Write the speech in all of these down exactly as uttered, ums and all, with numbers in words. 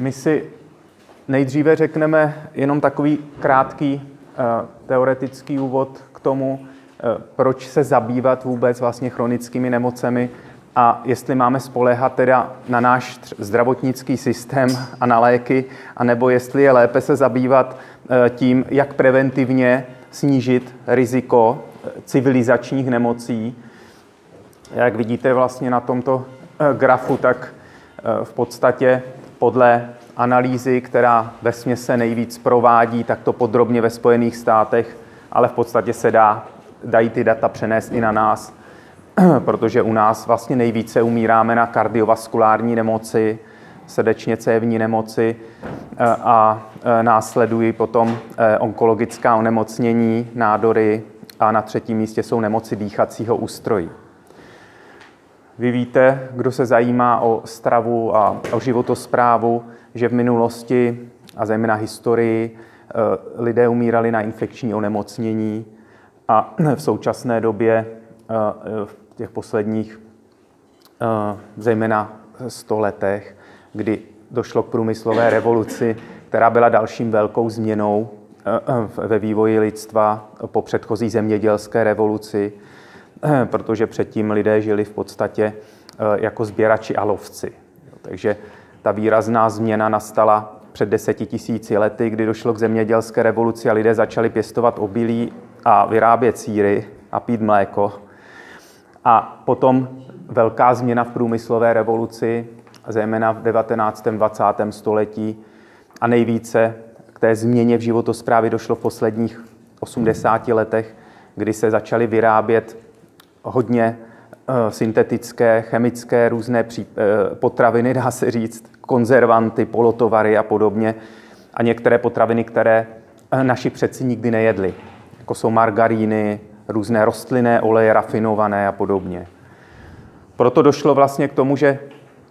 My si nejdříve řekneme jenom takový krátký uh, teoretický úvod k tomu, uh, proč se zabývat vůbec vlastně chronickými nemocemi a jestli máme spoléhat teda na náš zdravotnický systém a na léky, anebo jestli je lépe se zabývat uh, tím, jak preventivně snížit riziko civilizačních nemocí. Jak vidíte vlastně na tomto uh, grafu, tak uh, v podstatě podle analýzy, která vesměs se nejvíc provádí, tak to podrobně ve Spojených státech, ale v podstatě se dá, dají ty data přenést i na nás, protože u nás vlastně nejvíce umíráme na kardiovaskulární nemoci, srdečně cévní nemoci a následují potom onkologická onemocnění, nádory a na třetím místě jsou nemoci dýchacího ústrojí. Vy víte, kdo se zajímá o stravu a o životosprávu, že v minulosti a zejména historii lidé umírali na infekční onemocnění a v současné době v těch posledních zejména sto letech, kdy došlo k průmyslové revoluci, která byla dalším velkou změnou ve vývoji lidstva po předchozí zemědělské revoluci, protože předtím lidé žili v podstatě jako sběrači a lovci. Takže ta výrazná změna nastala před deseti tisíci lety, kdy došlo k zemědělské revoluci a lidé začali pěstovat obilí a vyrábět sýry a pít mléko. A potom velká změna v průmyslové revoluci, zejména v devatenáctém dvacátém století, a nejvíce k té změně v životosprávě došlo v posledních osmdesáti letech, kdy se začaly vyrábět hodně syntetické, chemické, různé potraviny, dá se říct, konzervanty, polotovary a podobně. A některé potraviny, které naši předci nikdy nejedli, jako jsou margaríny, různé rostlinné oleje rafinované a podobně. Proto došlo vlastně k tomu, že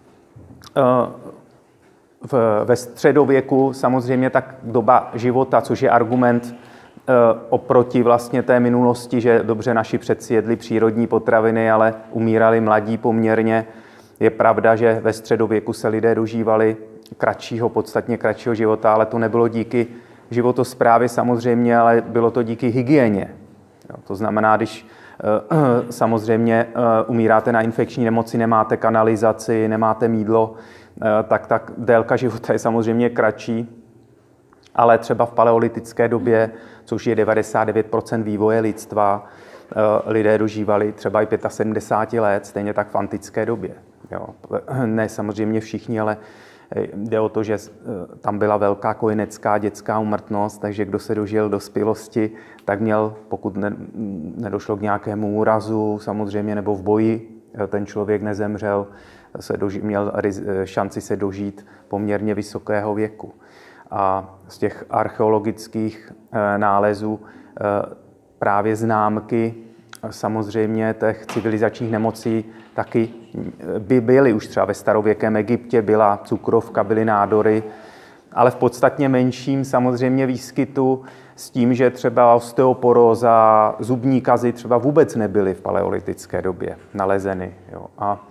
ve středověku samozřejmě tak doba života, což je argument oproti vlastně té minulosti, že dobře naši předci jedli přírodní potraviny, ale umírali mladí poměrně. Je pravda, že ve středověku se lidé dožívali kratšího, podstatně kratšího života, ale to nebylo díky životosprávě samozřejmě, ale bylo to díky hygieně. To znamená, když samozřejmě umíráte na infekční nemoci, nemáte kanalizaci, nemáte mýdlo, tak ta délka života je samozřejmě kratší. Ale třeba v paleolitické době, což je devadesát devět procent vývoje lidstva, lidé dožívali třeba i sedmdesát pět let, stejně tak v antické době. Jo. Ne samozřejmě všichni, ale jde o to, že tam byla velká kojenecká dětská úmrtnost, takže kdo se dožil dospělosti, tak měl, pokud ne, nedošlo k nějakému úrazu samozřejmě, nebo v boji ten člověk nezemřel, se doži, měl šanci se dožít poměrně vysokého věku. A z těch archeologických nálezů právě známky samozřejmě těch civilizačních nemocí taky by byly už třeba ve starověkém Egyptě, byla cukrovka, byly nádory, ale v podstatně menším samozřejmě výskytu s tím, že třeba osteoporóza, zubní kazy třeba vůbec nebyly v paleolitické době nalezeny. Jo. A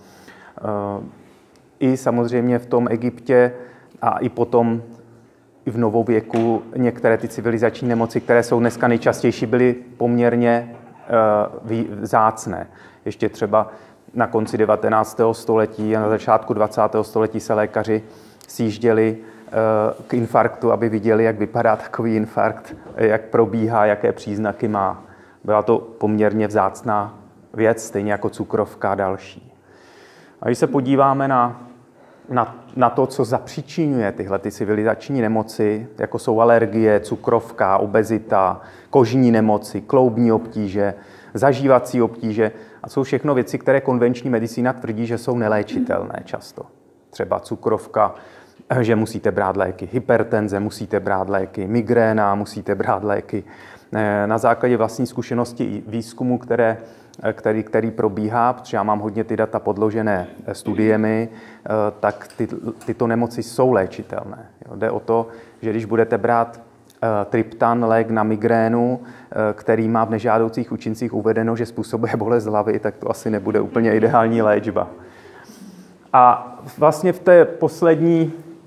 e, i samozřejmě v tom Egyptě a i potom i v novověku některé ty civilizační nemoci, které jsou dneska nejčastější, byly poměrně uh, vzácné. Ještě třeba na konci devatenáctého století a na začátku dvacátého století se lékaři sjížděli uh, k infarktu, aby viděli, jak vypadá takový infarkt, jak probíhá, jaké příznaky má. Byla to poměrně vzácná věc, stejně jako cukrovka a další. A když se podíváme na Na, na to, co zapříčinuje tyhle ty civilizační nemoci, jako jsou alergie, cukrovka, obezita, kožní nemoci, kloubní obtíže, zažívací obtíže. A jsou všechno věci, které konvenční medicína tvrdí, že jsou neléčitelné často. Třeba cukrovka, že musíte brát léky, hypertenze, musíte brát léky, migréna, musíte brát léky. Na základě vlastní zkušenosti i výzkumu, které Který, který probíhá, protože já mám hodně ty data podložené studiemi, tak ty, tyto nemoci jsou léčitelné. Jo, jde o to, že když budete brát triptan, lék na migrénu, který má v nežádoucích účincích uvedeno, že způsobuje bolest hlavy, tak to asi nebude úplně ideální léčba. A vlastně v té poslední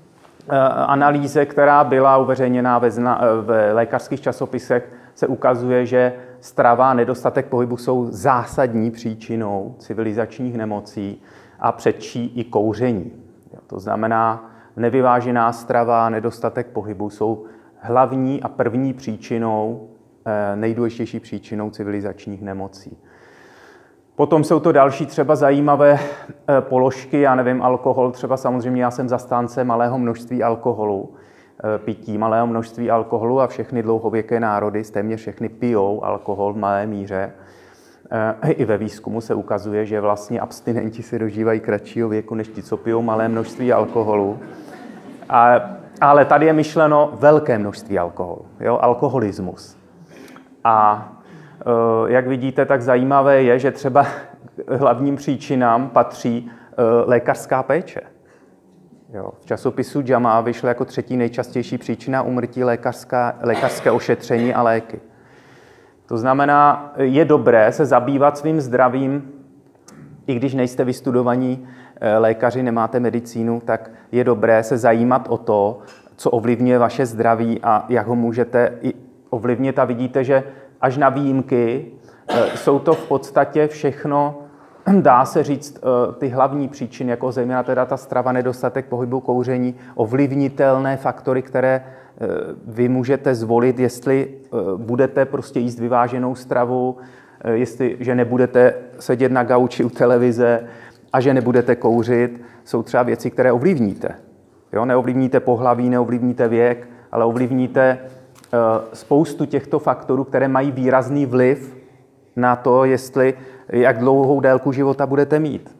analýze, která byla uveřejněná ve, zna, v lékařských časopisech, se ukazuje, že strava a nedostatek pohybu jsou zásadní příčinou civilizačních nemocí a předčí i kouření. To znamená, nevyvážená strava a nedostatek pohybu jsou hlavní a první příčinou, nejdůležitější příčinou civilizačních nemocí. Potom jsou to další třeba zajímavé položky, já nevím, alkohol, třeba samozřejmě já jsem zastánce malého množství alkoholu, pití malého množství alkoholu a všechny dlouhověké národy, téměř všechny pijou alkohol v malé míře. I ve výzkumu se ukazuje, že vlastně abstinenti se dožívají kratšího věku než ti, co pijou malé množství alkoholu. A, ale tady je myšleno velké množství alkoholu, jo? Alkoholismus. A jak vidíte, tak zajímavé je, že třeba hlavním příčinám patří lékařská péče. Jo. V časopisu J A M A vyšlo jako třetí nejčastější příčina úmrtí lékařská, lékařské ošetření a léky. To znamená, je dobré se zabývat svým zdravím, i když nejste vystudovaní lékaři, nemáte medicínu, tak je dobré se zajímat o to, co ovlivňuje vaše zdraví a jak ho můžete i ovlivnit. A vidíte, že až na výjimky jsou to v podstatě všechno, dá se říct, ty hlavní příčiny, jako zejména teda ta strava, nedostatek pohybu, kouření, ovlivnitelné faktory, které vy můžete zvolit, jestli budete prostě jíst vyváženou stravu, jestli, že nebudete sedět na gauči u televize a že nebudete kouřit, jsou třeba věci, které ovlivníte. Jo? Neovlivníte pohlaví, neovlivníte věk, ale ovlivníte spoustu těchto faktorů, které mají výrazný vliv na to, jestli, jak dlouhou délku života budete mít.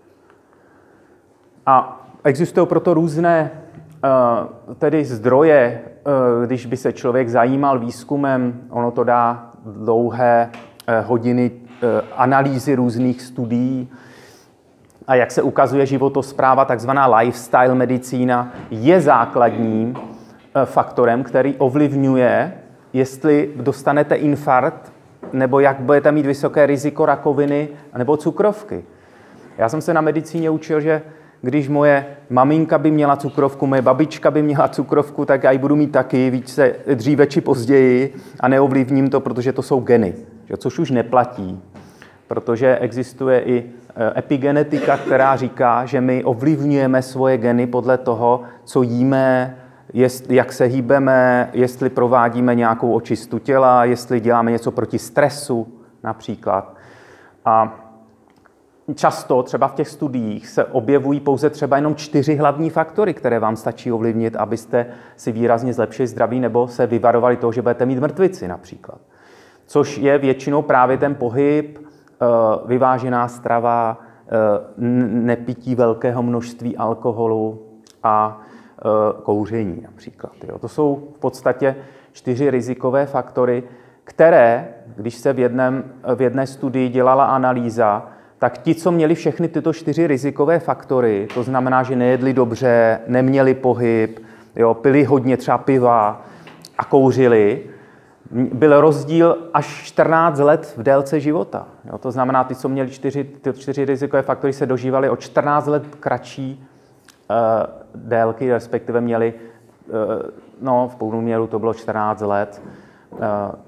A existují proto různé tedy zdroje, když by se člověk zajímal výzkumem, ono to dá dlouhé hodiny analýzy různých studií. A jak se ukazuje, životospráva, takzvaná lifestyle medicína, je základním faktorem, který ovlivňuje, jestli dostanete infarkt, nebo jak budete mít vysoké riziko rakoviny, nebo cukrovky. Já jsem se na medicíně učil, že když moje maminka by měla cukrovku, moje babička by měla cukrovku, tak já ji budu mít taky, více, dříve či později, a neovlivním to, protože to jsou geny, což už neplatí. Protože existuje i epigenetika, která říká, že my ovlivňujeme svoje geny podle toho, co jíme, jest, jak se hýbeme, jestli provádíme nějakou očistu těla, jestli děláme něco proti stresu například. A často třeba v těch studiích se objevují pouze třeba jenom čtyři hlavní faktory, které vám stačí ovlivnit, abyste si výrazně zlepšili zdraví nebo se vyvarovali toho, že budete mít mrtvici například. Což je většinou právě ten pohyb, vyvážená strava, nepití velkého množství alkoholu a kouření například. Jo. To jsou v podstatě čtyři rizikové faktory, které, když se v, jednem, v jedné studii dělala analýza, tak ti, co měli všechny tyto čtyři rizikové faktory, to znamená, že nejedli dobře, neměli pohyb, jo, pili hodně třeba piva a kouřili, byl rozdíl až čtrnáct let v délce života. Jo, to znamená, ty, co měli čtyři, ty čtyři rizikové faktory, se dožívali o čtrnáct let kratší uh, délky, respektive měli, uh, no v průměru to bylo čtrnáct let. Uh,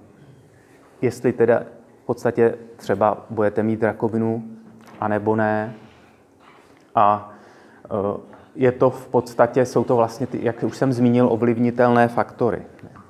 jestli teda v podstatě třeba budete mít rakovinu, anebo ne. A uh, je to v podstatě, jsou to vlastně, ty, jak už jsem zmínil, ovlivnitelné faktory.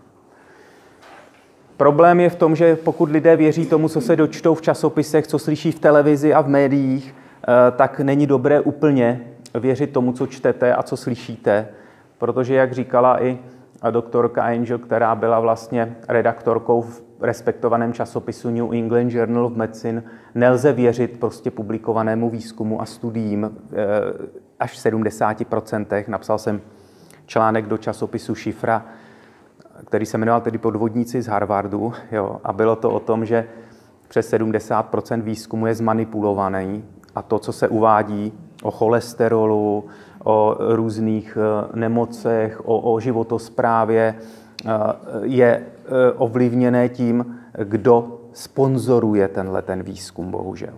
Problém je v tom, že pokud lidé věří tomu, co se dočtou v časopisech, co slyší v televizi a v médiích, tak není dobré úplně věřit tomu, co čtete a co slyšíte, protože, jak říkala i doktorka Angel, která byla vlastně redaktorkou v respektovaném časopisu New England Journal of Medicine, nelze věřit prostě publikovanému výzkumu a studiím až v sedmdesáti procentech. Napsal jsem článek do časopisu Šifra, který se jmenoval tedy Podvodníci z Harvardu, jo, a bylo to o tom, že přes sedmdesát procent výzkumu je zmanipulovaný a to, co se uvádí o cholesterolu, o různých nemocech, o, o životosprávě, je ovlivněné tím, kdo sponzoruje tenhle ten výzkum, bohužel.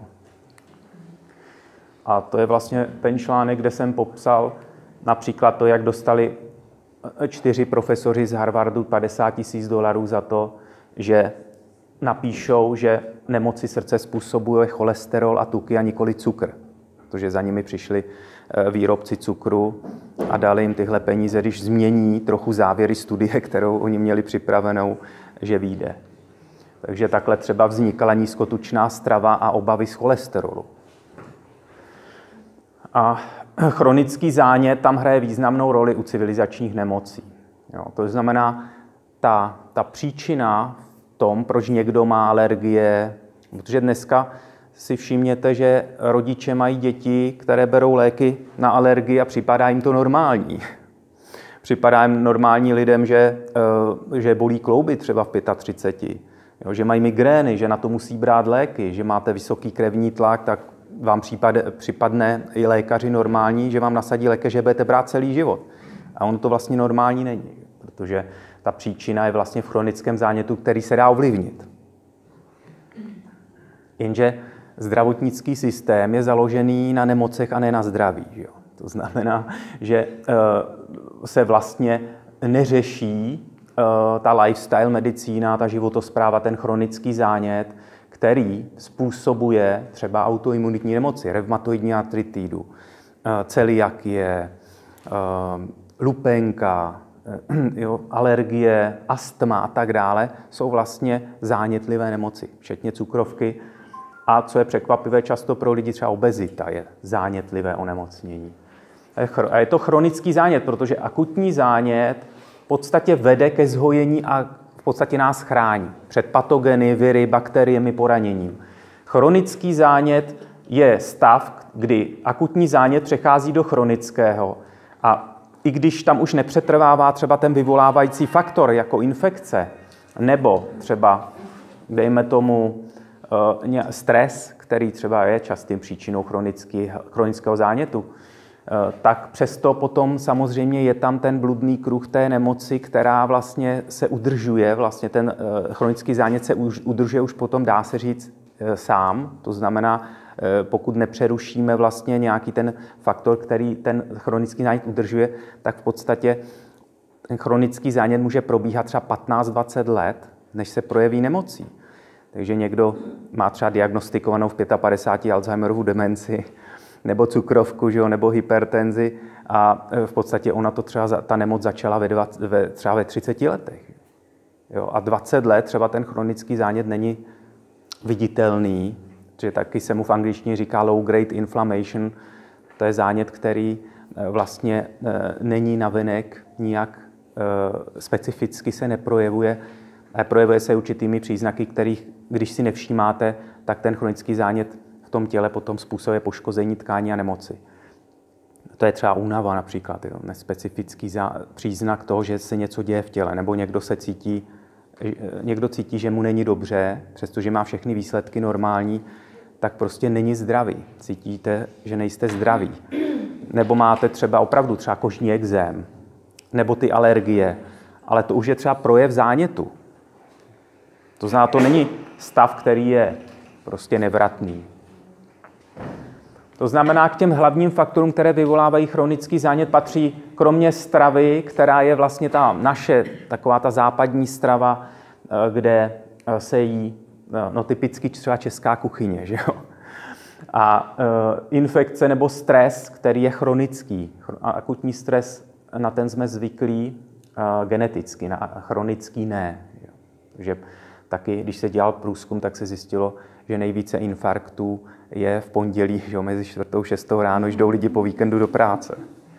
A to je vlastně ten článek, kde jsem popsal například to, jak dostali čtyři profesoři z Harvardu padesát tisíc dolarů za to, že napíšou, že nemoci srdce způsobuje cholesterol a tuky a nikoli cukr. Protože za nimi přišli výrobci cukru a dali jim tyhle peníze, když změní trochu závěry studie, kterou oni měli připravenou, že vyjde. Takže takhle třeba vznikala nízkotučná strava a obavy z cholesterolu. A chronický zánět tam hraje významnou roli u civilizačních nemocí. Jo, to znamená, ta, ta příčina v tom, proč někdo má alergie, protože dneska si všimněte, že rodiče mají děti, které berou léky na alergii a připadá jim to normální. Připadá jim normální lidem, že, že bolí klouby třeba v třiceti pěti, jo, že mají migrény, že na to musí brát léky, že máte vysoký krevní tlak, tak vám případe, připadne i lékaři normální, že vám nasadí léky, že budete brát celý život. A ono to vlastně normální není, protože ta příčina je vlastně v chronickém zánětu, který se dá ovlivnit. Jenže zdravotnický systém je založený na nemocech a ne na zdraví. Jo? To znamená, že uh, se vlastně neřeší uh, ta lifestyle medicína, ta životospráva, ten chronický zánět, který způsobuje třeba autoimunitní nemoci, revmatoidní artritidu, uh, celiakie, uh, lupenka, uh, jo, alergie, astma a tak dále, jsou vlastně zánětlivé nemoci, včetně cukrovky. A co je překvapivé často pro lidi, třeba obezita je zánětlivé onemocnění. A je to chronický zánět, protože akutní zánět v podstatě vede ke zhojení a v podstatě nás chrání před patogeny, viry, bakteriemi, poraněním. Chronický zánět je stav, kdy akutní zánět přechází do chronického a i když tam už nepřetrvává třeba ten vyvolávající faktor jako infekce, nebo třeba, dejme tomu, stres, který třeba je častým příčinou chronického zánětu, tak přesto potom samozřejmě je tam ten bludný kruh té nemoci, která vlastně se udržuje, vlastně ten chronický zánět se udržuje už potom, dá se říct, sám. To znamená, pokud nepřerušíme vlastně nějaký ten faktor, který ten chronický zánět udržuje, tak v podstatě ten chronický zánět může probíhat třeba patnáct dvacet let, než se projeví nemocí. Takže někdo má třeba diagnostikovanou v padesát pěti Alzheimerovu demenci, nebo cukrovku, že jo, nebo hypertenzi a v podstatě ona to třeba, ta nemoc začala ve, dva, ve, třeba ve třiceti letech. Jo, a dvacet let třeba ten chronický zánět není viditelný, že taky se mu v angličtině říká low grade inflammation, to je zánět, který vlastně není navenek, nijak specificky se neprojevuje, ale projevuje se určitými příznaky, kterých, když si nevšímáte, tak ten chronický zánět v tom těle potom způsobuje poškození tkání a nemoci. To je třeba únava například, jo, nespecifický zá, příznak toho, že se něco děje v těle, nebo někdo se cítí, někdo cítí, že mu není dobře, přestože má všechny výsledky normální, tak prostě není zdravý. Cítíte, že nejste zdraví. Nebo máte třeba opravdu třeba kožní ekzém, nebo ty alergie, ale to už je třeba projev zánětu. To znamená, to není stav, který je prostě nevratný. To znamená, k těm hlavním faktorům, které vyvolávají chronický zánět, patří kromě stravy, která je vlastně ta naše, taková ta západní strava, kde se jí, no typicky třeba česká kuchyně, že jo? A infekce nebo stres, který je chronický. A akutní stres, na ten jsme zvyklí geneticky, na chronický ne. Jo? Takže taky, když se dělal průzkum, tak se zjistilo, že nejvíce infarktů je v pondělí, že mezi čtvrtou a šestou ráno, když jdou lidi po víkendu do práce.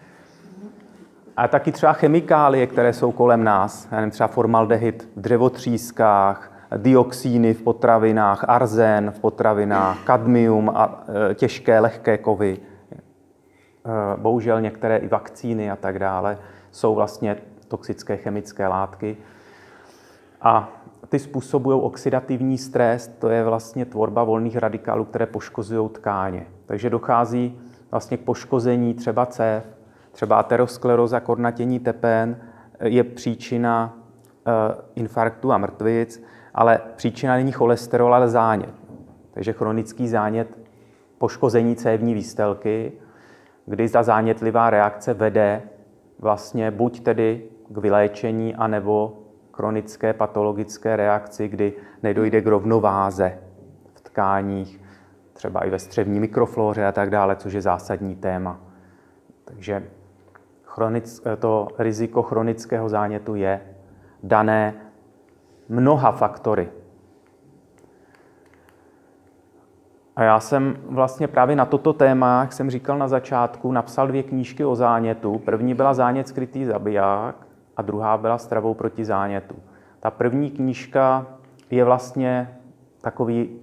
A taky třeba chemikálie, které jsou kolem nás, já nevím, třeba formaldehyd v dřevotřískách, dioxíny v potravinách, arzen v potravinách, kadmium a e, těžké, lehké kovy. E, bohužel některé i vakcíny a tak dále jsou vlastně toxické chemické látky. A ty způsobují oxidativní stres, to je vlastně tvorba volných radikálů, které poškozují tkáně. Takže dochází vlastně k poškození třeba cév, třeba ateroskleróza, kornatění tepen je příčina e, infarktu a mrtvic, ale příčina není cholesterol, ale zánět. Takže chronický zánět, poškození cévní výstelky, kdy ta zánětlivá reakce vede vlastně buď tedy k vyléčení anebo chronické patologické reakci, kdy nedojde k rovnováze v tkáních, třeba i ve střevní mikroflóře a tak dále, což je zásadní téma. Takže chronic, to riziko chronického zánětu je dané mnoha faktory. A já jsem vlastně právě na toto téma, jak jsem říkal na začátku, napsal dvě knížky o zánětu. První byla Zánět skrytý zabiják a druhá byla Stravou proti zánětu. Ta první knížka je vlastně takový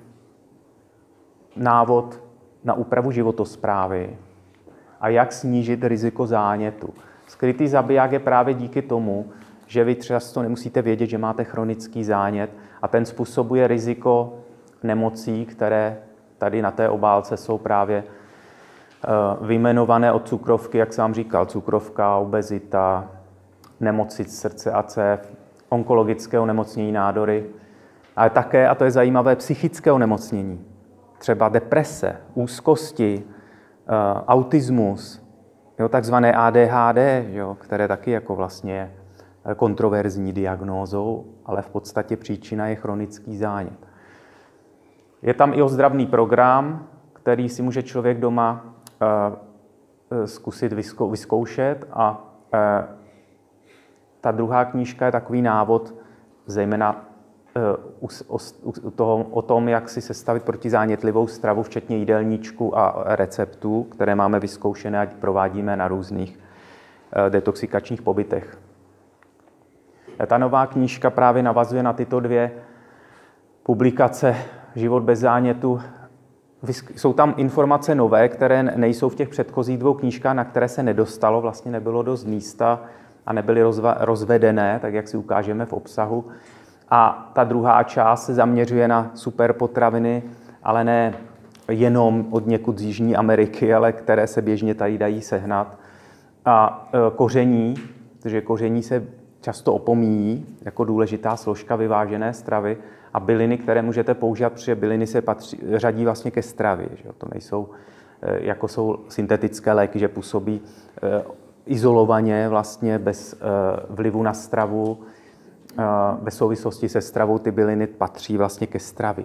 návod na úpravu životosprávy a jak snížit riziko zánětu. Skrytý zabiják je právě díky tomu, že vy často nemusíte vědět, že máte chronický zánět a ten způsobuje riziko nemocí, které tady na té obálce jsou právě vyjmenované od cukrovky, jak jsem vám říkal, cukrovka, obezita, nemoci srdce a cév, onkologické onemocnění nádory, ale také, a to je zajímavé, psychické onemocnění, třeba deprese, úzkosti, autismus, jo, takzvané A D H D, jo, které taky jako vlastně je kontroverzní diagnózou, ale v podstatě příčina je chronický zánět. Je tam i ozdravný program, který si může člověk doma uh, zkusit vyzkou, vyzkoušet a uh, ta druhá knížka je takový návod, zejména uh, o, o, toho, o tom, jak si sestavit protizánětlivou stravu, včetně jídelníčku a receptů, které máme vyzkoušené a provádíme na různých uh, detoxikačních pobytech. Ta nová knížka právě navazuje na tyto dvě publikace Život bez zánětu. Jsou tam informace nové, které nejsou v těch předchozích dvou knížkách, na které se nedostalo, vlastně nebylo dost místa a nebyly rozvedené, tak jak si ukážeme v obsahu. A ta druhá část se zaměřuje na superpotraviny, ale ne jenom od někud z Jižní Ameriky, ale které se běžně tady dají sehnat. A koření, protože koření se často opomíjí jako důležitá složka vyvážené stravy, a byliny, které můžete používat, protože byliny se patří, řadí vlastně ke stravě. Že? To nejsou, jako jsou syntetické léky, že působí izolovaně, vlastně bez vlivu na stravu, bez souvislosti se stravou, ty byliny patří vlastně ke stravě.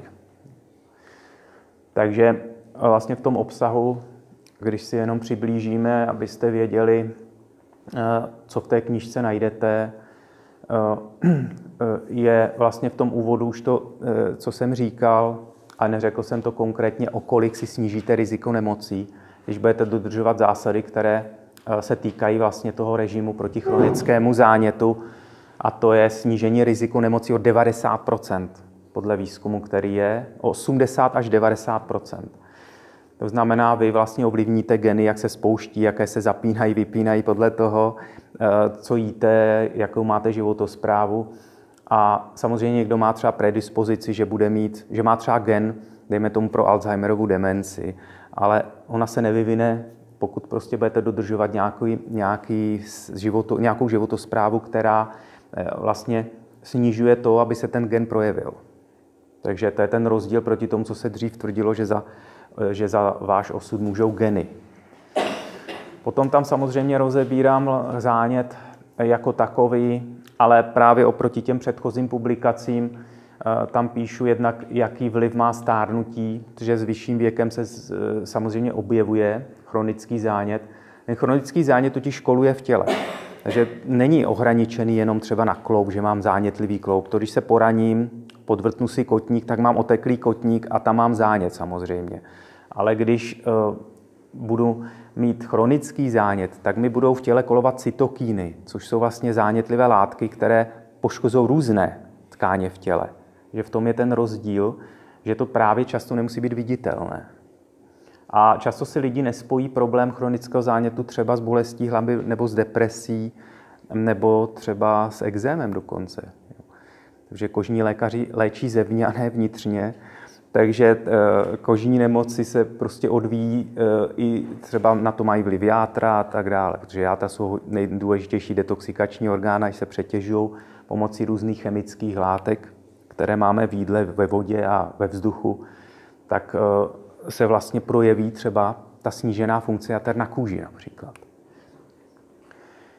Takže vlastně v tom obsahu, když si jenom přiblížíme, abyste věděli, co v té knížce najdete, je vlastně v tom úvodu už to, co jsem říkal, a neřekl jsem to konkrétně, o kolik si snížíte riziko nemocí, když budete dodržovat zásady, které se týkají vlastně toho režimu proti chronickému zánětu, a to je snížení riziku nemocí o devadesát procent podle výzkumu, který je o osmdesát až devadesát procent. To znamená, vy vlastně ovlivníte geny, jak se spouští, jaké se zapínají, vypínají podle toho, co jíte, jakou máte životosprávu. A samozřejmě někdo má třeba predispozici, že bude mít, že má třeba gen, dejme tomu pro Alzheimerovu demenci, ale ona se nevyvine, pokud prostě budete dodržovat nějaký, nějaký životo, nějakou životosprávu, která vlastně snižuje to, aby se ten gen projevil. Takže to je ten rozdíl proti tomu, co se dřív tvrdilo, že za, že za váš osud můžou geny. Potom tam samozřejmě rozebírám zánět jako takový, ale právě oproti těm předchozím publikacím tam píšu jednak, jaký vliv má stárnutí, protože s vyšším věkem se samozřejmě objevuje chronický zánět. Ten chronický zánět totiž koluje v těle. Takže není ohraničený jenom třeba na kloub, že mám zánětlivý kloub. To, když se poraním, podvrtnu si kotník, tak mám oteklý kotník a tam mám zánět samozřejmě. Ale když uh, budu mít chronický zánět, tak mi budou v těle kolovat cytokíny, což jsou vlastně zánětlivé látky, které poškozují různé tkáně v těle. Že v tom je ten rozdíl, že to právě často nemusí být viditelné. A často si lidi nespojí problém chronického zánětu třeba s bolestí hlavy nebo s depresí, nebo třeba s ekzémem dokonce. Takže kožní lékaři léčí zevně a ne vnitřně, takže kožní nemoci se prostě odvíjí i třeba na to mají vliv játra a tak dále, protože játra jsou nejdůležitější detoxikační orgány, až se přetěžují pomocí různých chemických látek, které máme v jídle, ve vodě a ve vzduchu, tak se vlastně projeví třeba ta snížená funkce jater na kůži například.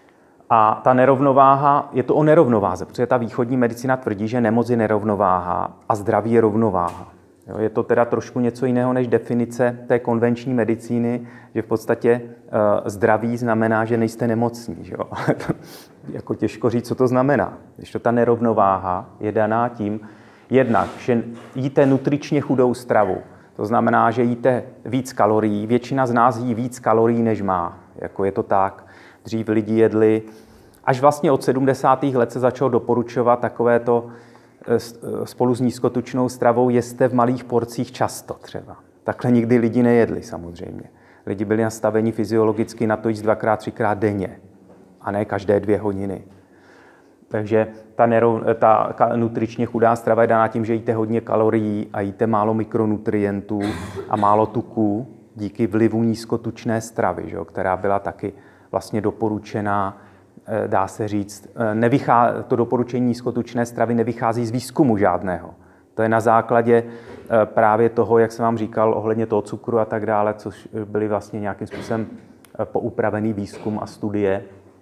A ta nerovnováha, je to o nerovnováze, protože ta východní medicína tvrdí, že nemoc je nerovnováha a zdraví je rovnováha. Jo, je to teda trošku něco jiného než definice té konvenční medicíny, že v podstatě uh, zdraví znamená, že nejste nemocní. Že jo? Jako těžko říct, co to znamená. Když to ta nerovnováha je daná tím, jednak, že jíte nutričně chudou stravu. To znamená, že jíte víc kalorií. Většina z nás jí víc kalorií, než má. Jako je to tak. Dřív lidi jedli, až vlastně od sedmdesátých let se začalo doporučovat takovéto spolu s nízkotučnou stravou jeste v malých porcích často třeba. Takhle nikdy lidi nejedli samozřejmě. Lidi byli nastaveni fyziologicky na to jíst dvakrát, třikrát denně a ne každé dvě hodiny. Takže ta, nerov, ta nutričně chudá strava je daná tím, že jíte hodně kalorií a jíte málo mikronutrientů a málo tuků díky vlivu nízkotučné stravy, že, která byla taky vlastně doporučená, dá se říct, nevychá, to doporučení nízkotučné stravy nevychází z výzkumu žádného. To je na základě právě toho, jak jsem vám říkal, ohledně toho cukru a tak dále, což byly vlastně nějakým způsobem poupravený výzkum a studie.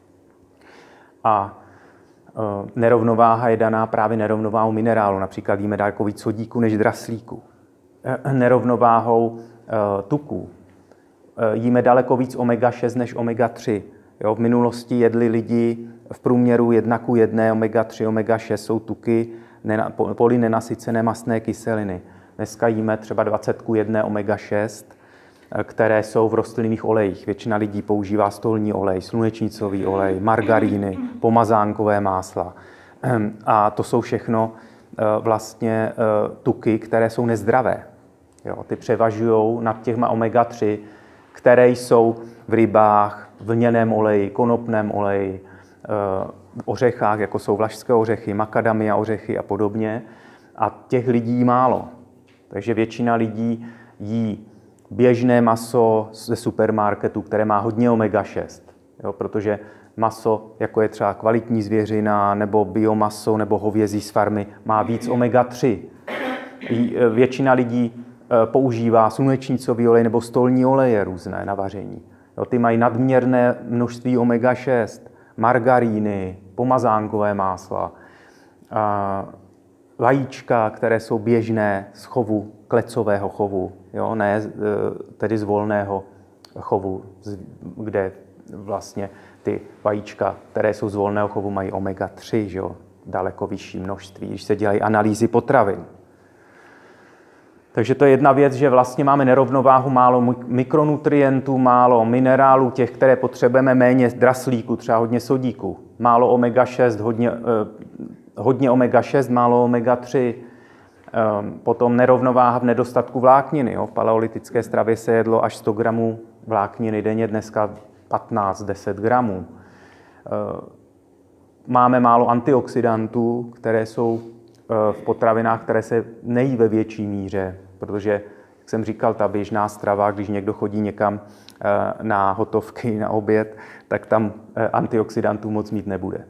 A nerovnováha je daná právě nerovnováhou minerálu. Například jíme daleko víc sodíku než draslíku. Nerovnováhou tuků. Jíme daleko víc omega šest než omega tři. Jo, v minulosti jedli lidi v průměru jedna ku jedné, omega tři, omega šest jsou tuky, polynenasycené mastné kyseliny. Dneska jíme třeba dvacet ku jedné omega šest, které jsou v rostlinných olejích. Většina lidí používá stolní olej, slunečnicový olej, margaríny, pomazánkové másla. A to jsou všechno vlastně tuky, které jsou nezdravé. Jo, ty převažují nad těma omega tři, které jsou v rybách, vlněném oleji, konopném oleji, ořechách, jako jsou vlašské ořechy, makadamia ořechy a podobně. A těch lidí jí málo. Takže většina lidí jí běžné maso ze supermarketu, které má hodně omega šest. Jo, protože maso, jako je třeba kvalitní zvěřina, nebo biomaso, nebo hovězí z farmy, má víc omega tři. Většina lidí používá slunečnicový olej nebo stolní oleje různé na vaření. Jo, ty mají nadměrné množství omega šest, margaríny, pomazánkové másla, a vajíčka, které jsou běžné z chovu, klecového chovu, jo, ne tedy z volného chovu, kde vlastně ty vajíčka, které jsou z volného chovu, mají omega tři, že jo, daleko vyšší množství, když se dělají analýzy potravin. Takže to je jedna věc, že vlastně máme nerovnováhu, málo mikronutrientů, málo minerálů, těch, které potřebujeme, méně draslíku, třeba hodně sodíku, málo omega šest, hodně, eh, hodně omega šest, málo omega tři, eh, potom nerovnováha v nedostatku vlákniny. Jo. V paleolitické stravě se jedlo až sto gramů vlákniny denně, dneska patnáct deset gramů. Eh, máme málo antioxidantů, které jsou v potravinách, které se nejí ve větší míře, protože, jak jsem říkal, ta běžná strava, když někdo chodí někam na hotovky, na oběd, tak tam antioxidantů moc mít nebude.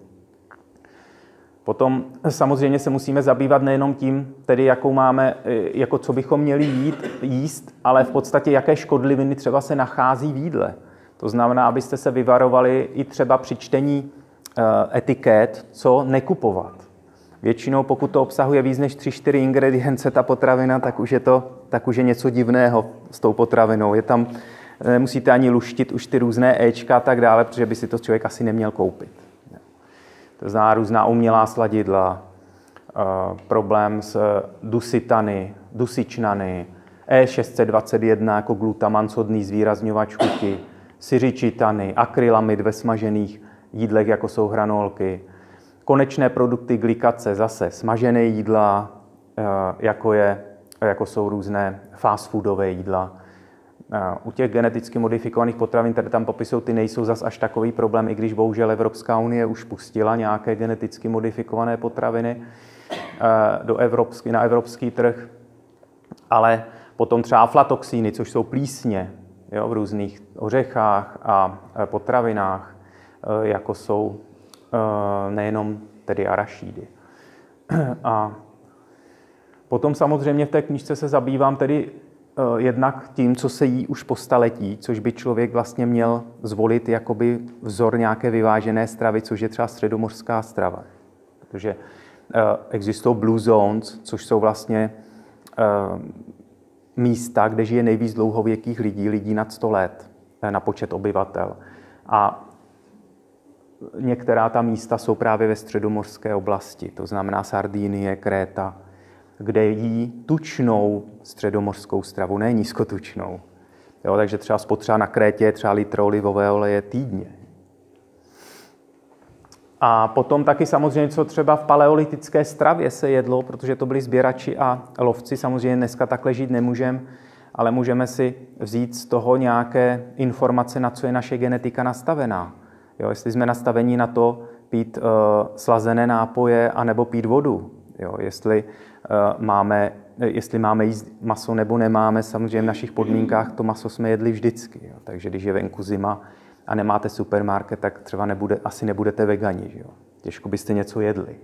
Potom samozřejmě se musíme zabývat nejenom tím, tedy jakou máme, jako co bychom měli jít, jíst, ale v podstatě jaké škodliviny třeba se nachází v jídle. To znamená, abyste se vyvarovali i třeba při čtení etiket, co nekupovat. Většinou, pokud to obsahuje víc než tři čtyři ingredience ta potravina, tak už je to tak už je něco divného s tou potravinou. Je tam, nemusíte ani luštit už ty různé éčka a tak dále, protože by si to člověk asi neměl koupit. To znamená různá umělá sladidla, problém s dusitany, dusičnany, E šest set dvacet jedna jako glutaman, sodný zvýrazňovač chuti, syřičitany, akrylamid ve smažených jídlech, jako jsou hranolky, konečné produkty glikace, zase smažené jídla, jako, je, jako jsou různé fast foodové jídla. U těch geneticky modifikovaných potravin, které tam popisují, ty nejsou zas až takový problém, i když bohužel Evropská unie už pustila nějaké geneticky modifikované potraviny do evropský, na evropský trh. Ale potom třeba aflatoxíny, což jsou plísně, jo, v různých ořechách a potravinách, jako jsou nejenom tedy arašídy. A potom samozřejmě v té knížce se zabývám tedy jednak tím, co se jí už po staletí, což by člověk vlastně měl zvolit jakoby vzor nějaké vyvážené stravy, což je třeba středomořská strava. Protože existují blue zones, což jsou vlastně místa, kde žije nejvíc dlouhověkých lidí, lidí nad sto let na počet obyvatel. A některá ta místa jsou právě ve středomořské oblasti, to znamená Sardinie, Kréta, kde jí tučnou středomořskou stravu, ne nízkotučnou. Jo, takže třeba spotřeba na Krétě je třeba litr olivového oleje týdně. A potom taky samozřejmě, co třeba v paleolitické stravě se jedlo, protože to byli sběrači a lovci, samozřejmě dneska takhle žít nemůžeme, ale můžeme si vzít z toho nějaké informace, na co je naše genetika nastavená. Jo, jestli jsme nastavení na to pít uh, slazené nápoje anebo pít vodu. Jo, jestli, uh, máme, jestli máme jíst maso nebo nemáme, samozřejmě v našich podmínkách to maso jsme jedli vždycky. Jo. Takže když je venku zima a nemáte supermarket, tak třeba nebude, asi nebudete vegani. Že jo. Těžko byste něco jedli.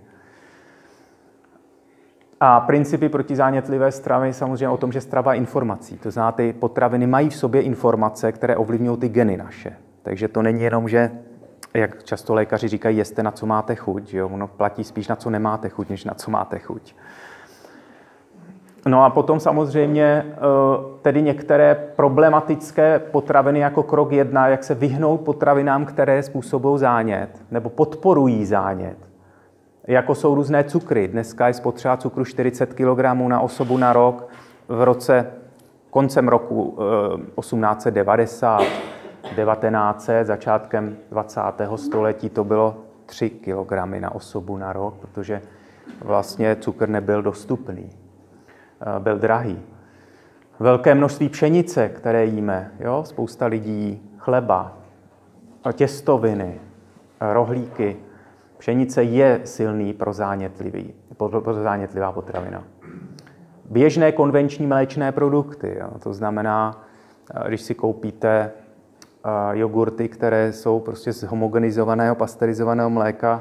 A principy protizánětlivé stravy samozřejmě o tom, že strava je informací. To znamená, ty potraviny mají v sobě informace, které ovlivňují ty geny naše. Takže to není jenom, že, jak často lékaři říkají, jeste na co máte chuť. Že jo? Ono platí spíš na co nemáte chuť, než na co máte chuť. No a potom samozřejmě tedy některé problematické potraviny jako krok jedna, jak se vyhnout potravinám, které způsobují zánět nebo podporují zánět. Jako jsou různé cukry. Dneska je spotřeba cukru čtyřicet kilogramů na osobu na rok. V roce koncem roku osmnáct set devadesát, devatenáct set, začátkem dvacátého století to bylo tři kilogramy na osobu na rok, protože vlastně cukr nebyl dostupný. Byl drahý. Velké množství pšenice, které jíme, jo? Spousta lidí, chleba, těstoviny, rohlíky. Pšenice je silný prozánětlivý, prozánětlivá potravina. Běžné konvenční mléčné produkty, jo? To znamená, když si koupíte jogurty, které jsou prostě z homogenizovaného, pasterizovaného mléka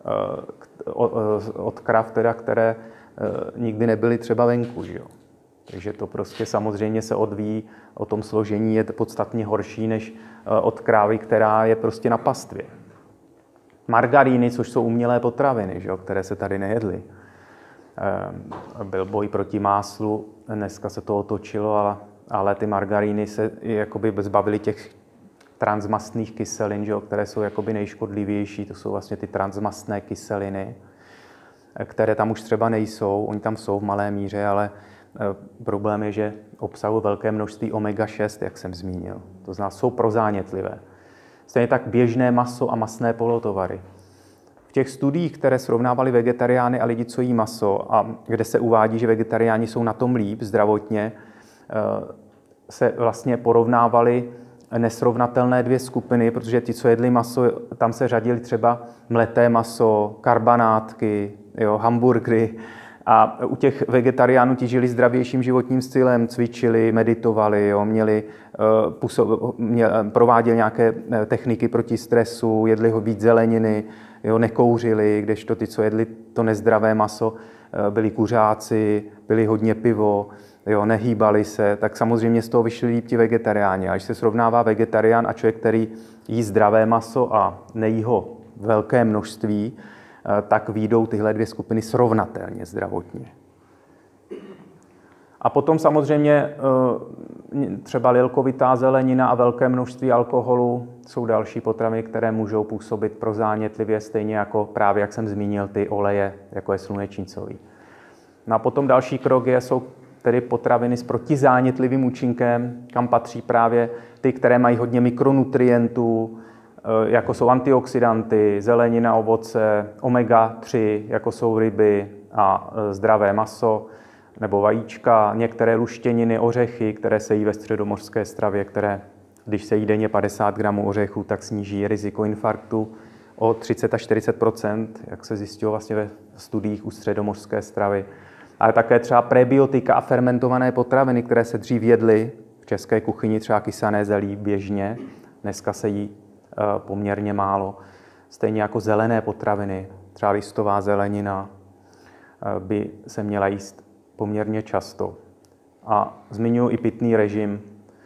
od krav, teda, které nikdy nebyly třeba venku. Že jo? Takže to prostě samozřejmě se odvíjí, o tom složení je podstatně horší než od krávy, která je prostě na pastvě. Margaríny, což jsou umělé potraviny, že jo, které se tady nejedly. Byl boj proti máslu, dneska se to otočilo, ale, ale ty margaríny se jakoby zbavily těch transmastných kyselin, že jo, které jsou jakoby nejškodlivější. To jsou vlastně ty transmastné kyseliny, které tam už třeba nejsou. Oni tam jsou v malé míře, ale problém je, že obsahují velké množství omega šest, jak jsem zmínil. To znamená, jsou prozánětlivé. Stejně tak běžné maso a masné polotovary. V těch studiích, které srovnávaly vegetariány a lidi, co jí maso, a kde se uvádí, že vegetariáni jsou na tom líp zdravotně, se vlastně porovnávaly nesrovnatelné dvě skupiny, protože ti, co jedli maso, tam se řadili třeba mleté maso, karbanátky, jo, hamburgery. A u těch vegetariánů ti žili zdravějším životním stylem, cvičili, meditovali, jo, měli, působ, měli, prováděli nějaké techniky proti stresu, jedli ho víc zeleniny, jo, nekouřili, kdežto ty, co jedli to nezdravé maso, byli kuřáci, byli hodně pivo, jo, nehýbali se, tak samozřejmě z toho vyšli líp ti vegetariáni. A když se srovnává vegetarián a člověk, který jí zdravé maso a nejí ho velké množství, tak výjdou tyhle dvě skupiny srovnatelně zdravotně. A potom samozřejmě třeba lilkovitá zelenina a velké množství alkoholu jsou další potraviny, které můžou působit prozánětlivě, stejně jako právě, jak jsem zmínil, ty oleje, jako je slunečnicový. No a potom další krok je, jsou tedy potraviny s protizánětlivým účinkem, kam patří právě ty, které mají hodně mikronutrientů, jako jsou antioxidanty, zelenina, ovoce, omega tři, jako jsou ryby a zdravé maso, nebo vajíčka, některé luštěniny, ořechy, které se jí ve středomořské stravě, které, když se jí denně padesát gramů ořechů, tak sníží riziko infarktu o třicet až čtyřicet procent, jak se zjistilo vlastně ve studiích u středomořské stravy. Ale také třeba prebiotika a fermentované potraviny, které se dřív jedly v české kuchyni, třeba kysané zelí běžně, dneska se jí poměrně málo. Stejně jako zelené potraviny, třeba listová zelenina, by se měla jíst poměrně často. A zmiňuji i pitný režim.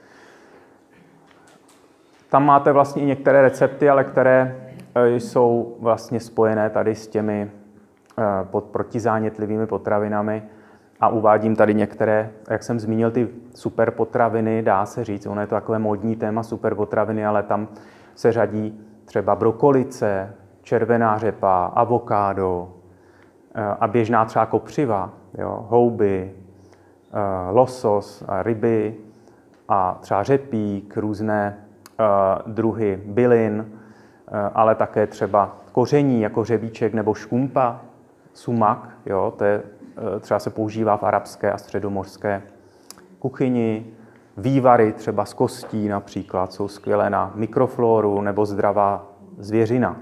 Tam máte vlastně i některé recepty, ale které jsou vlastně spojené tady s těmi pod protizánětlivými potravinami. A uvádím tady některé, jak jsem zmínil, ty superpotraviny, dá se říct, ono je to takové módní téma superpotraviny, ale tam se řadí třeba brokolice, červená řepa, avokádo a běžná třeba kopřiva, jo, houby, losos, ryby a třeba řepík, různé druhy bylin, ale také třeba koření jako řebíček nebo škumpa, sumak, jo, to je, třeba se používá v arabské a středomořské kuchyni. Vývary třeba z kostí například jsou skvělé na mikrofloru nebo zdravá zvěřina.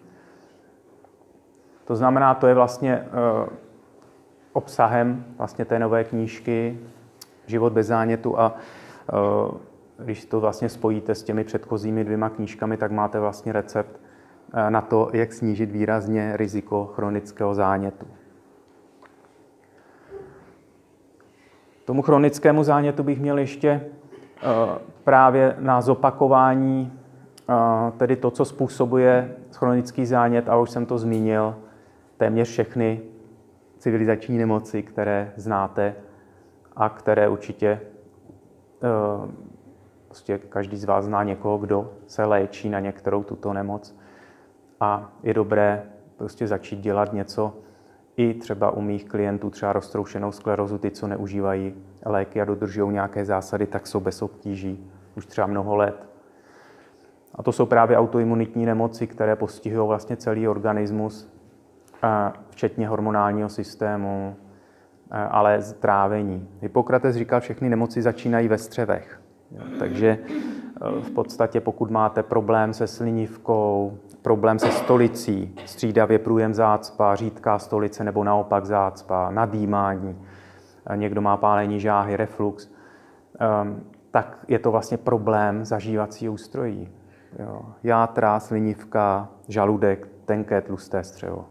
To znamená, to je vlastně obsahem vlastně té nové knížky Život bez zánětu a když to vlastně spojíte s těmi předchozími dvěma knížkami, tak máte vlastně recept na to, jak snížit výrazně riziko chronického zánětu. Tomu chronickému zánětu bych měl ještě právě na zopakování tedy to, co způsobuje chronický zánět, a už jsem to zmínil, téměř všechny civilizační nemoci, které znáte a které určitě prostě každý z vás zná někoho, kdo se léčí na některou tuto nemoc. A je dobré prostě začít dělat něco i třeba u mých klientů, třeba roztroušenou sklerózu, ty, co neužívají léky a dodržují nějaké zásady, tak jsou bez obtíží už třeba mnoho let. A to jsou právě autoimunitní nemoci, které postihují vlastně celý organismus, včetně hormonálního systému, ale trávení. Hippokrates říkal, všechny nemoci začínají ve střevech. Takže v podstatě, pokud máte problém se slinivkou, problém se stolicí, střídavě průjem zácpa, řídká stolice nebo naopak zácpa, nadýmání, někdo má pálení žáhy, reflux, tak je to vlastně problém zažívacího ústrojí. Jo. Játra, slinivka, žaludek, tenké tlusté střevo.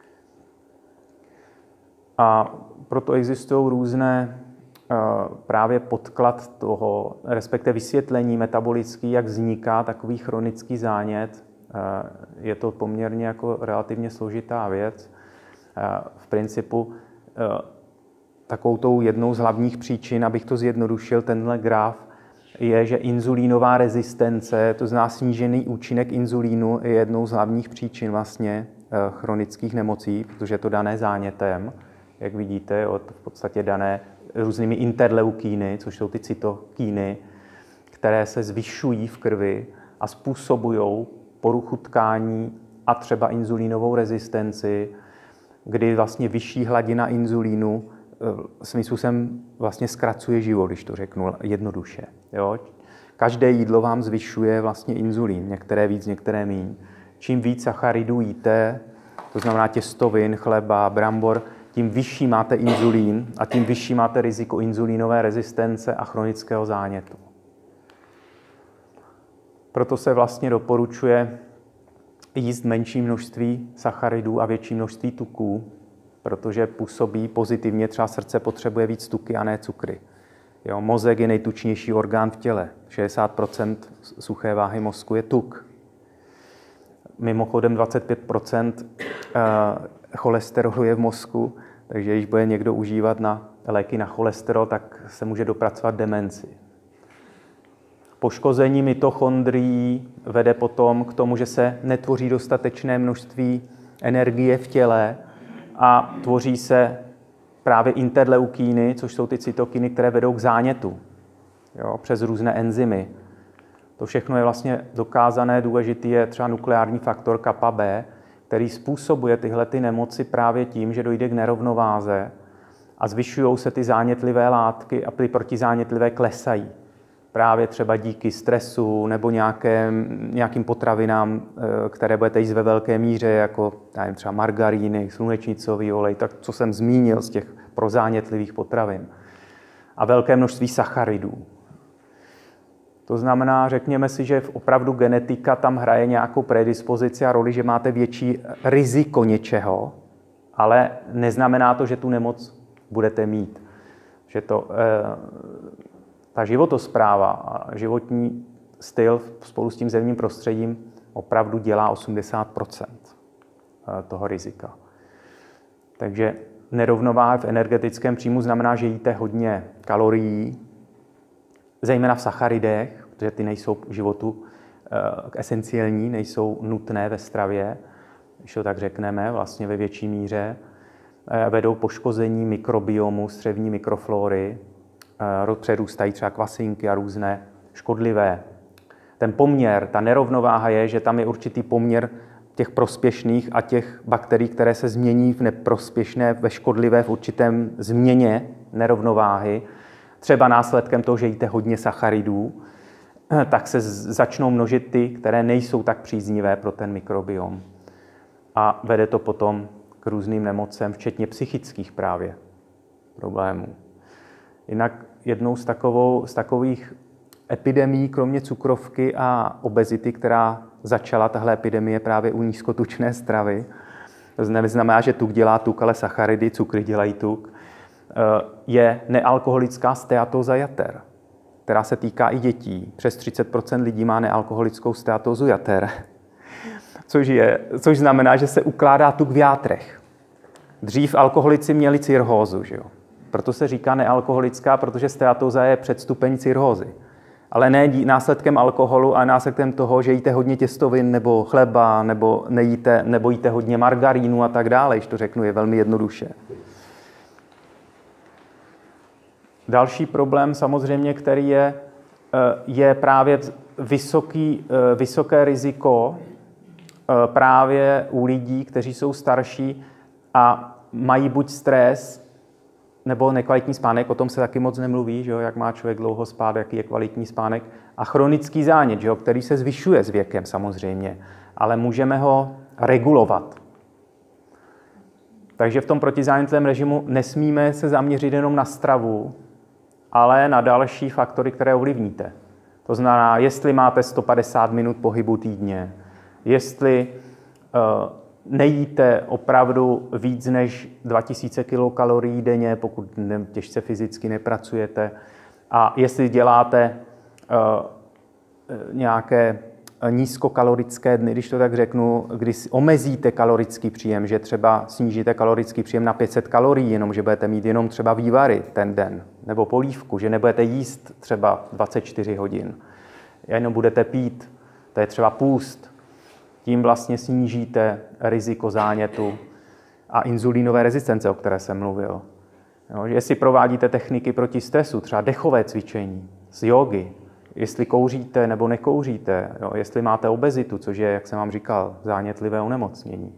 A proto existují různé právě podklad toho, respektive vysvětlení metabolický, jak vzniká takový chronický zánět. Je to poměrně jako relativně složitá věc. V principu takovou tou jednou z hlavních příčin, abych to zjednodušil, tenhle graf, je, že inzulínová rezistence, to znamená snížený účinek inzulínu, je jednou z hlavních příčin vlastně chronických nemocí, protože je to dané zánětem, jak vidíte, od v podstatě dané různými interleukíny, což jsou ty cytokíny, které se zvyšují v krvi a způsobují poruchu tkání a třeba inzulínovou rezistenci, kdy vlastně vyšší hladina inzulínu svým způsobem vlastně zkracuje život, když to řeknu jednoduše. Jo? Každé jídlo vám zvyšuje vlastně inzulín, některé víc, některé míň. Čím víc sacharidů jíte, to znamená těstovin, chleba, brambor, tím vyšší máte inzulín a tím vyšší máte riziko inzulínové rezistence a chronického zánětu. Proto se vlastně doporučuje jíst menší množství sacharidů a větší množství tuků, protože působí pozitivně, třeba srdce potřebuje víc tuky a ne cukry. Jo, mozek je nejtučnější orgán v těle. šedesát procent suché váhy mozku je tuk. Mimochodem dvacet pět procent cholesterolu je v mozku, takže když bude někdo užívat na léky na cholesterol, tak se může dopracovat demenci. Poškození mitochondrií vede potom k tomu, že se netvoří dostatečné množství energie v těle a tvoří se právě interleukíny, což jsou ty cytokiny, které vedou k zánětu, jo, přes různé enzymy. To všechno je vlastně dokázané, důležitý je třeba nukleární faktor kappa B, který způsobuje tyhle ty nemoci právě tím, že dojde k nerovnováze a zvyšují se ty zánětlivé látky a ty protizánětlivé klesají. Právě třeba díky stresu nebo nějakém, nějakým potravinám, které budete jíst ve velké míře, jako nevím, třeba margaríny, slunečnicový olej, tak co jsem zmínil z těch prozánětlivých potravin. A velké množství sacharidů. To znamená, řekněme si, že opravdu genetika tam hraje nějakou predispozici a roli, že máte větší riziko něčeho, ale neznamená to, že tu nemoc budete mít. že to, ta životospráva a životní styl spolu s tím zemním prostředím opravdu dělá osmdesát procent toho rizika. Takže nerovnováha v energetickém příjmu znamená, že jíte hodně kalorií, zejména v sacharidech, protože ty nejsou k životu esenciální, nejsou nutné ve stravě, když to tak řekneme, vlastně ve větší míře. Vedou poškození mikrobiomu, střevní mikroflory, přerůstají třeba kvasinky a různé škodlivé. Ten poměr, ta nerovnováha je, že tam je určitý poměr těch prospěšných a těch bakterií, které se změní v neprospěšné, ve škodlivé v určitém změně nerovnováhy. Třeba následkem toho, že jíte hodně sacharidů, tak se začnou množit ty, které nejsou tak příznivé pro ten mikrobiom. A vede to potom k různým nemocem, včetně psychických právě problémů. Jinak jednou z, takovou, z takových epidemií, kromě cukrovky a obezity, která začala, tahle epidemie právě u nízkotučné stravy, to neznamená, že tuk dělá tuk, ale sacharidy, cukry dělají tuk, je nealkoholická steatóza jater, která se týká i dětí. Přes třicet procent lidí má nealkoholickou steatózu jater, což, je, což znamená, že se ukládá tuk v játrech. Dřív alkoholici měli cirhózu, že jo? Proto se říká nealkoholická, protože steatóza je předstupeň cirhózy. Ale ne následkem alkoholu, ale následkem toho, že jíte hodně těstovin nebo chleba, nebo, nejíte, nebo jíte hodně margarínu a tak dále, když to řeknu, je velmi jednoduše. Další problém samozřejmě, který je, je právě vysoký, vysoké riziko právě u lidí, kteří jsou starší a mají buď stres, nebo nekvalitní spánek, o tom se taky moc nemluví, že jo, jak má člověk dlouho spát, jaký je kvalitní spánek, a chronický zánět, že jo, který se zvyšuje s věkem samozřejmě, ale můžeme ho regulovat. Takže v tom protizánětlovém režimu nesmíme se zaměřit jenom na stravu, ale na další faktory, které ovlivníte. To znamená, jestli máte sto padesát minut pohybu týdně, jestli uh, nejíte opravdu víc než dva tisíce kilokalorií denně, pokud ne, těžce fyzicky nepracujete, a jestli děláte uh, nějaké nízkokalorické dny, když to tak řeknu, když omezíte kalorický příjem, že třeba snížíte kalorický příjem na pět set kalorií, jenom že budete mít jenom třeba vývary ten den, nebo polívku, že nebudete jíst třeba dvacet čtyři hodin, jenom budete pít, to je třeba půst, tím vlastně snížíte riziko zánětu a inzulínové rezistence, o které jsem mluvil. Jo, jestli provádíte techniky proti stresu, třeba dechové cvičení z jógy, jestli kouříte nebo nekouříte, jo, jestli máte obezitu, což je, jak jsem vám říkal, zánětlivé onemocnění.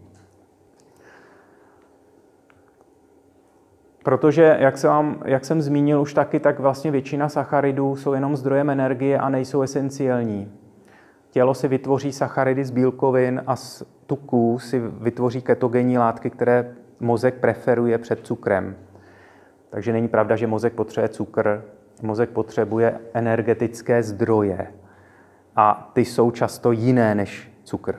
Protože, jak jsem, vám, jak jsem zmínil už taky, tak vlastně většina sacharidů jsou jenom zdrojem energie a nejsou esenciální. Tělo si vytvoří sacharidy z bílkovin a z tuků si vytvoří ketogenní látky, které mozek preferuje před cukrem. Takže není pravda, že mozek potřebuje cukr. Mozek potřebuje energetické zdroje a ty jsou často jiné než cukr.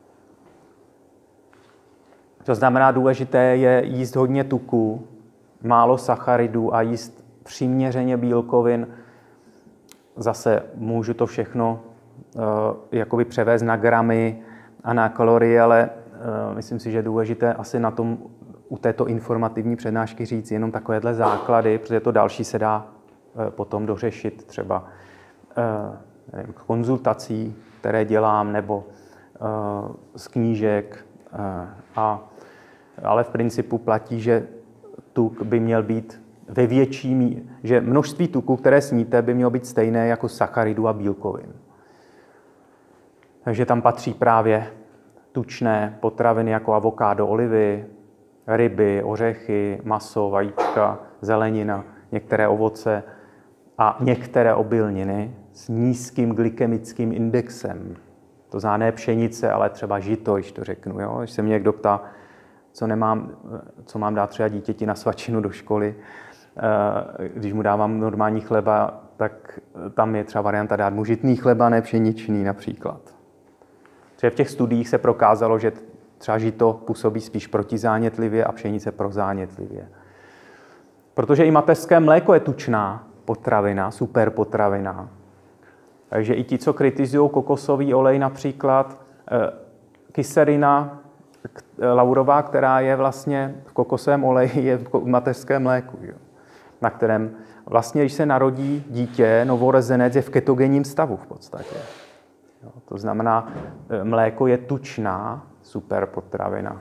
To znamená, důležité je jíst hodně tuků, málo sacharidů a jíst přiměřeně bílkovin. Zase můžu to všechno uh, jakoby převést na gramy a na kalorie, ale uh, myslím si, že je důležité asi na tom u této informativní přednášky říct jenom takovéhle základy, protože to další se dá potom dořešit třeba nevím, konzultací, které dělám, nebo z knížek. A, ale v principu platí, že tuk by měl být ve větší míře, že množství tuku, které sníte, by mělo být stejné jako sacharidů a bílkovin. Takže tam patří právě tučné potraviny jako avokádo, olivy, ryby, ořechy, maso, vajíčka, zelenina, některé ovoce a některé obilniny s nízkým glykemickým indexem. To znamená ne pšenice, ale třeba žito, když to řeknu. Jo? Když se mě někdo ptá, co, nemám, co mám dát třeba dítěti na svačinu do školy, když mu dávám normální chleba, tak tam je třeba varianta dát mu žitný chleba, ne pšeničný například. Protože v těch studiích se prokázalo, že třeba žito působí spíš protizánětlivě a pšenice prozánětlivě. Protože i mateřské mléko je tučná potravina, super potravina. Takže i ti, co kritizují kokosový olej například, kyselina laurová, která je vlastně v kokosovém oleji, je v mateřském mléku, jo, na kterém vlastně, když se narodí dítě, novorozenec je v ketogenním stavu v podstatě. Jo, to znamená, mléko je tučná super potravina.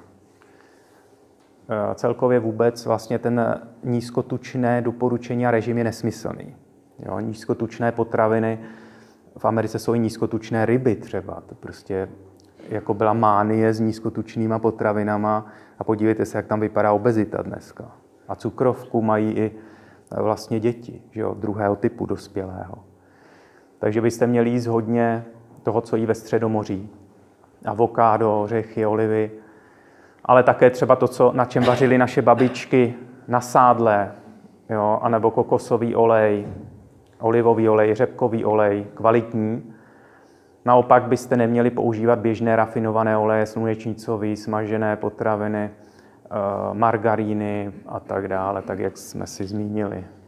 Celkově vůbec vlastně ten nízkotučné doporučení a režim je nesmyslný. Jo, nízkotučné potraviny, v Americe jsou i nízkotučné ryby třeba, to prostě jako byla mánie s nízkotučnýma potravinama a podívejte se, jak tam vypadá obezita dneska. A cukrovku mají i vlastně děti, že jo, druhého typu dospělého. Takže byste měli jíst hodně toho, co jí ve Středomoří. Avokádo, ořechy, olivy, ale také třeba to, co, na čem vařily naše babičky, na sádle, jo, anebo kokosový olej, olivový olej, řepkový olej, kvalitní. Naopak byste neměli používat běžné rafinované oleje, slunečnicový, smažené potraviny, margaríny a tak dále, tak jak jsme si zmínili.